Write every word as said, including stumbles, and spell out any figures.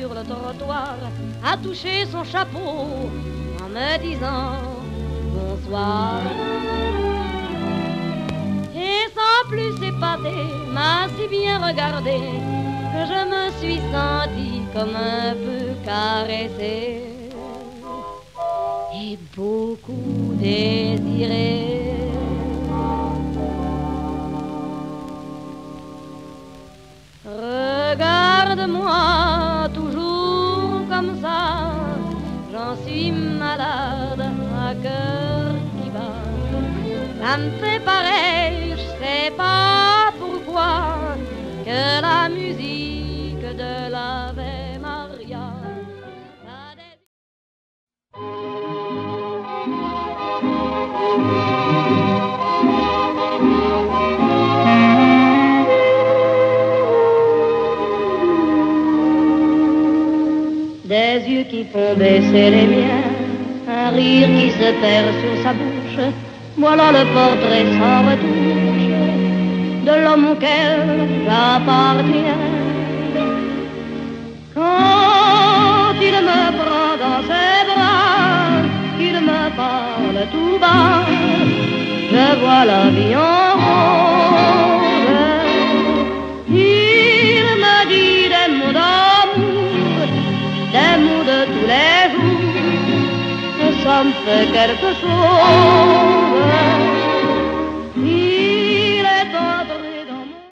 sur le trottoir a touché son chapeau en me disant bonsoir. Et sans plus s'épater, m'a si bien regardé que je me suis sentie comme un peu caressée et beaucoup désirée. Regarde-moi toujours comme ça, j'en suis malade, à cœur qui bat. Ça me fait pareil, je sais pas pourquoi, que la musique de l'Ave Maria. Des yeux qui font baisser les miens, un rire qui se perd sur sa bouche, voilà le portrait sans retouche de l'homme auquel j'appartiens. Quand il me prend dans ses bras, qu'il me parle tout bas, je vois la vie en rose. Il me dit des mots d'amour, des mots de tous les jours, ça me fait quelque chose.